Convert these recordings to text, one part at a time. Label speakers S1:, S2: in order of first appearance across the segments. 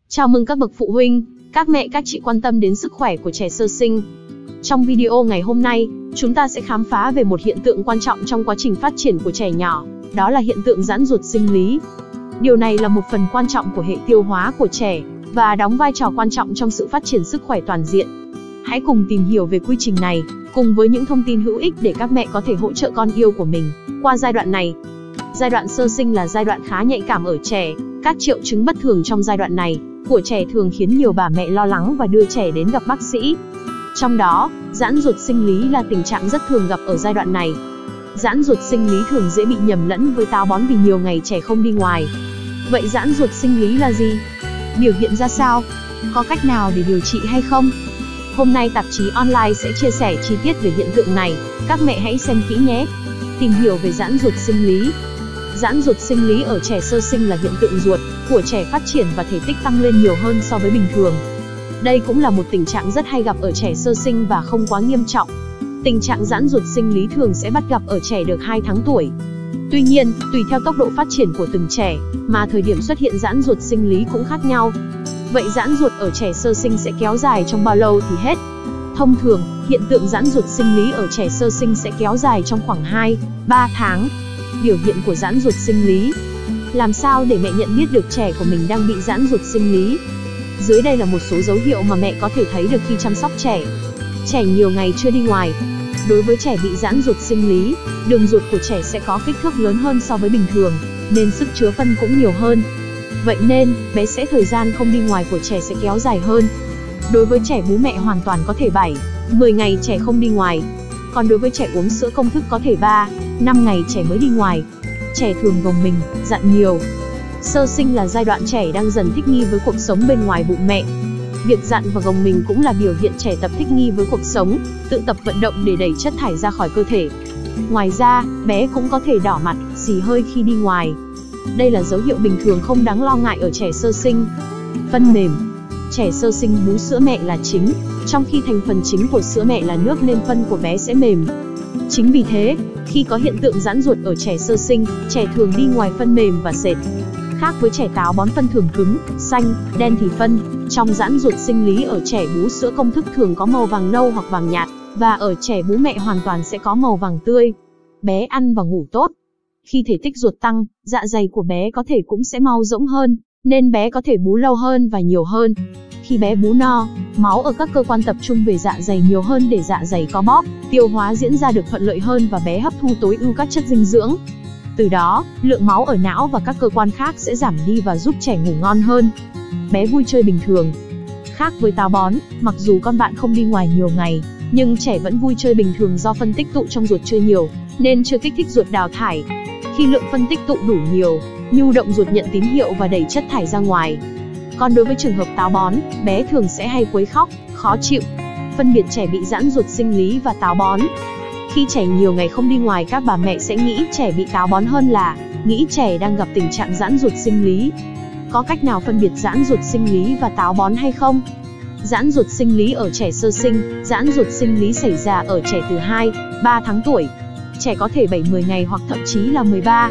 S1: Chào mừng các bậc phụ huynh, các mẹ các chị quan tâm đến sức khỏe của trẻ sơ sinh. Trong video ngày hôm nay, chúng ta sẽ khám phá về một hiện tượng quan trọng trong quá trình phát triển của trẻ nhỏ, đó là hiện tượng giãn ruột sinh lý. Điều này là một phần quan trọng của hệ tiêu hóa của trẻ và đóng vai trò quan trọng trong sự phát triển sức khỏe toàn diện. Hãy cùng tìm hiểu về quy trình này, cùng với những thông tin hữu ích để các mẹ có thể hỗ trợ con yêu của mình qua giai đoạn này. Giai đoạn sơ sinh là giai đoạn khá nhạy cảm ở trẻ. Các triệu chứng bất thường trong giai đoạn này của trẻ thường khiến nhiều bà mẹ lo lắng và đưa trẻ đến gặp bác sĩ. Trong đó, giãn ruột sinh lý là tình trạng rất thường gặp ở giai đoạn này. Giãn ruột sinh lý thường dễ bị nhầm lẫn với táo bón vì nhiều ngày trẻ không đi ngoài. Vậy giãn ruột sinh lý là gì? Biểu hiện ra sao? Có cách nào để điều trị hay không? Hôm nay tạp chí online sẽ chia sẻ chi tiết về hiện tượng này, các mẹ hãy xem kỹ nhé. Tìm hiểu về giãn ruột sinh lý. Giãn ruột sinh lý ở trẻ sơ sinh là hiện tượng ruột của trẻ phát triển và thể tích tăng lên nhiều hơn so với bình thường. Đây cũng là một tình trạng rất hay gặp ở trẻ sơ sinh và không quá nghiêm trọng. Tình trạng giãn ruột sinh lý thường sẽ bắt gặp ở trẻ được 2 tháng tuổi. Tuy nhiên, tùy theo tốc độ phát triển của từng trẻ, mà thời điểm xuất hiện giãn ruột sinh lý cũng khác nhau. Vậy giãn ruột ở trẻ sơ sinh sẽ kéo dài trong bao lâu thì hết? Thông thường, hiện tượng giãn ruột sinh lý ở trẻ sơ sinh sẽ kéo dài trong khoảng 2-3 tháng. Biểu hiện của giãn ruột sinh lý. Làm sao để mẹ nhận biết được trẻ của mình đang bị giãn ruột sinh lý? Dưới đây là một số dấu hiệu mà mẹ có thể thấy được khi chăm sóc trẻ. Trẻ nhiều ngày chưa đi ngoài. Đối với trẻ bị giãn ruột sinh lý, đường ruột của trẻ sẽ có kích thước lớn hơn so với bình thường, nên sức chứa phân cũng nhiều hơn. Vậy nên, bé sẽ thời gian không đi ngoài của trẻ sẽ kéo dài hơn. Đối với trẻ bú mẹ hoàn toàn có thể 7-10 ngày trẻ không đi ngoài. Còn đối với trẻ uống sữa công thức có thể 3-5 ngày trẻ mới đi ngoài. Trẻ thường gồng mình, dặn nhiều. Sơ sinh là giai đoạn trẻ đang dần thích nghi với cuộc sống bên ngoài bụng mẹ. Việc dặn và gồng mình cũng là biểu hiện trẻ tập thích nghi với cuộc sống, tự tập vận động để đẩy chất thải ra khỏi cơ thể. Ngoài ra, bé cũng có thể đỏ mặt, xì hơi khi đi ngoài. Đây là dấu hiệu bình thường không đáng lo ngại ở trẻ sơ sinh. Phân mềm. Trẻ sơ sinh bú sữa mẹ là chính, trong khi thành phần chính của sữa mẹ là nước nên phân của bé sẽ mềm. Chính vì thế, khi có hiện tượng giãn ruột ở trẻ sơ sinh, trẻ thường đi ngoài phân mềm và sệt. Khác với trẻ táo bón phân thường cứng, xanh, đen thì phân trong giãn ruột sinh lý ở trẻ bú sữa công thức thường có màu vàng nâu hoặc vàng nhạt, và ở trẻ bú mẹ hoàn toàn sẽ có màu vàng tươi. Bé ăn và ngủ tốt. Khi thể tích ruột tăng, dạ dày của bé có thể cũng sẽ mau rỗng hơn, nên bé có thể bú lâu hơn và nhiều hơn. Khi bé bú no, máu ở các cơ quan tập trung về dạ dày nhiều hơn để dạ dày co bóp, tiêu hóa diễn ra được thuận lợi hơn và bé hấp thu tối ưu các chất dinh dưỡng. Từ đó, lượng máu ở não và các cơ quan khác sẽ giảm đi và giúp trẻ ngủ ngon hơn. Bé vui chơi bình thường. Khác với táo bón, mặc dù con bạn không đi ngoài nhiều ngày, nhưng trẻ vẫn vui chơi bình thường do phân tích tụ trong ruột chưa nhiều, nên chưa kích thích ruột đào thải. Khi lượng phân tích tụ đủ nhiều, nhu động ruột nhận tín hiệu và đẩy chất thải ra ngoài. Còn đối với trường hợp táo bón, bé thường sẽ hay quấy khóc, khó chịu. Phân biệt trẻ bị giãn ruột sinh lý và táo bón. Khi trẻ nhiều ngày không đi ngoài, các bà mẹ sẽ nghĩ trẻ bị táo bón hơn là nghĩ trẻ đang gặp tình trạng giãn ruột sinh lý. Có cách nào phân biệt giãn ruột sinh lý và táo bón hay không? Giãn ruột sinh lý ở trẻ sơ sinh. Giãn ruột sinh lý xảy ra ở trẻ từ 2-3 tháng tuổi. Trẻ có thể 7-10 ngày hoặc thậm chí là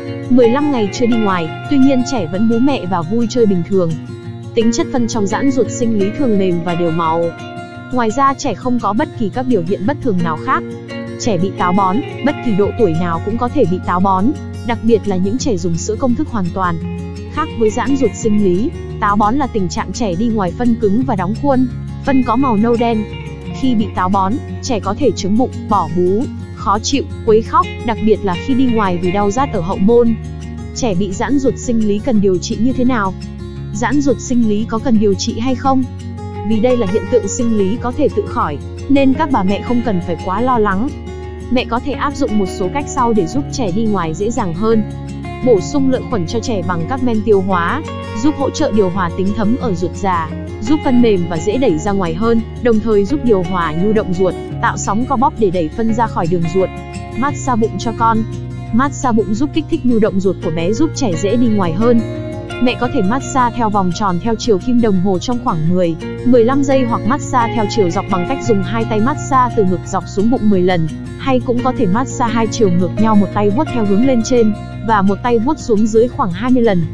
S1: 13-15 ngày chưa đi ngoài, tuy nhiên trẻ vẫn bú mẹ và vui chơi bình thường. Tính chất phân trong giãn ruột sinh lý thường mềm và đều màu. Ngoài ra, trẻ không có bất kỳ các biểu hiện bất thường nào khác. Trẻ bị táo bón, bất kỳ độ tuổi nào cũng có thể bị táo bón, đặc biệt là những trẻ dùng sữa công thức hoàn toàn. Khác với giãn ruột sinh lý, táo bón là tình trạng trẻ đi ngoài phân cứng và đóng khuôn, phân có màu nâu đen. Khi bị táo bón, trẻ có thể chướng bụng, bỏ bú, khó chịu, quấy khóc, đặc biệt là khi đi ngoài vì đau rát ở hậu môn. Trẻ bị giãn ruột sinh lý cần điều trị như thế nào? Giãn ruột sinh lý có cần điều trị hay không? Vì đây là hiện tượng sinh lý có thể tự khỏi, nên các bà mẹ không cần phải quá lo lắng. Mẹ có thể áp dụng một số cách sau để giúp trẻ đi ngoài dễ dàng hơn. Bổ sung lợi khuẩn cho trẻ bằng các men tiêu hóa, giúp hỗ trợ điều hòa tính thấm ở ruột già, giúp phân mềm và dễ đẩy ra ngoài hơn, đồng thời giúp điều hòa nhu động ruột, tạo sóng co bóp để đẩy phân ra khỏi đường ruột. Massage bụng cho con. Massage bụng giúp kích thích nhu động ruột của bé, giúp trẻ dễ đi ngoài hơn. Mẹ có thể massage theo vòng tròn theo chiều kim đồng hồ trong khoảng 10-15 giây, hoặc massage theo chiều dọc bằng cách dùng hai tay massage từ ngực dọc xuống bụng 10 lần, hay cũng có thể massage hai chiều ngược nhau, một tay vuốt theo hướng lên trên và một tay vuốt xuống dưới khoảng 20 lần.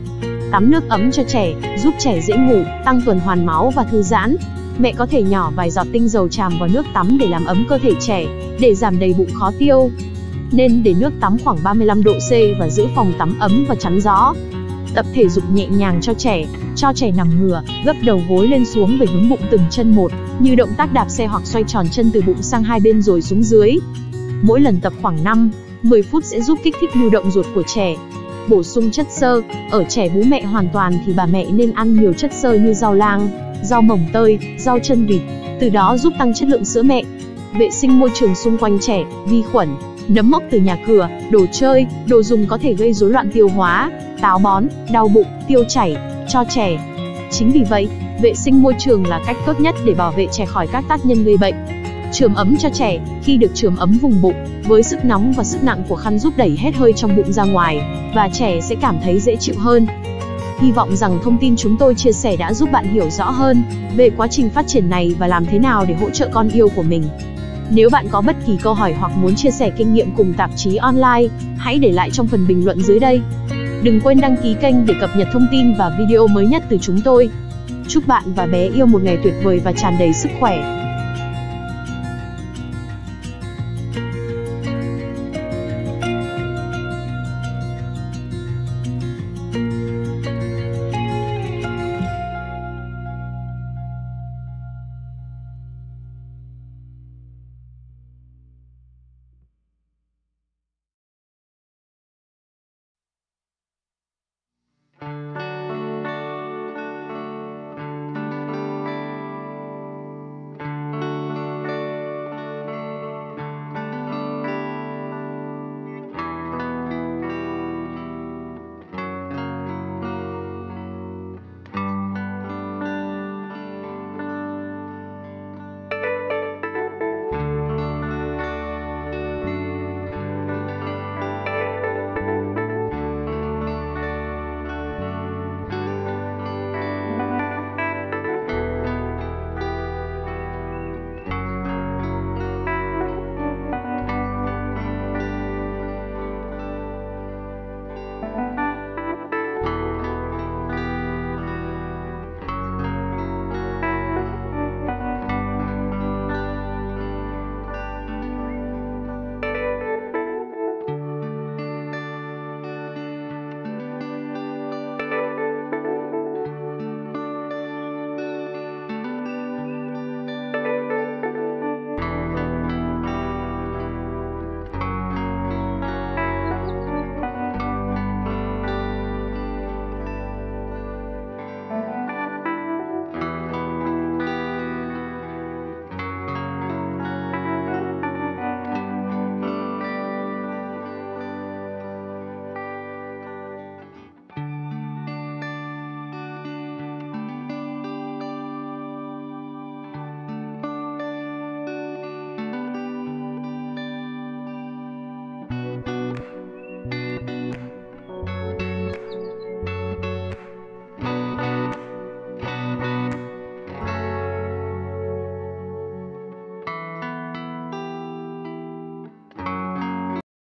S1: Tắm nước ấm cho trẻ, giúp trẻ dễ ngủ, tăng tuần hoàn máu và thư giãn. Mẹ có thể nhỏ vài giọt tinh dầu tràm vào nước tắm để làm ấm cơ thể trẻ, để giảm đầy bụng khó tiêu. Nên để nước tắm khoảng 35 độ C và giữ phòng tắm ấm và chắn gió. Tập thể dục nhẹ nhàng cho trẻ nằm ngửa, gấp đầu gối lên xuống về hướng bụng từng chân một, như động tác đạp xe hoặc xoay tròn chân từ bụng sang hai bên rồi xuống dưới. Mỗi lần tập khoảng 5-10 phút sẽ giúp kích thích lưu động ruột của trẻ. Bổ sung chất xơ, ở trẻ bú mẹ hoàn toàn thì bà mẹ nên ăn nhiều chất xơ như rau lang, rau mồng tơi, rau chân vịt, từ đó giúp tăng chất lượng sữa mẹ. Vệ sinh môi trường xung quanh trẻ, vi khuẩn, nấm mốc từ nhà cửa, đồ chơi, đồ dùng có thể gây rối loạn tiêu hóa, táo bón, đau bụng, tiêu chảy cho trẻ. Chính vì vậy, vệ sinh môi trường là cách tốt nhất để bảo vệ trẻ khỏi các tác nhân gây bệnh. Chườm ấm cho trẻ, khi được chườm ấm vùng bụng, với sức nóng và sức nặng của khăn giúp đẩy hết hơi trong bụng ra ngoài, và trẻ sẽ cảm thấy dễ chịu hơn. Hy vọng rằng thông tin chúng tôi chia sẻ đã giúp bạn hiểu rõ hơn về quá trình phát triển này và làm thế nào để hỗ trợ con yêu của mình. Nếu bạn có bất kỳ câu hỏi hoặc muốn chia sẻ kinh nghiệm cùng tạp chí online, hãy để lại trong phần bình luận dưới đây. Đừng quên đăng ký kênh để cập nhật thông tin và video mới nhất từ chúng tôi. Chúc bạn và bé yêu một ngày tuyệt vời và tràn đầy sức khỏe.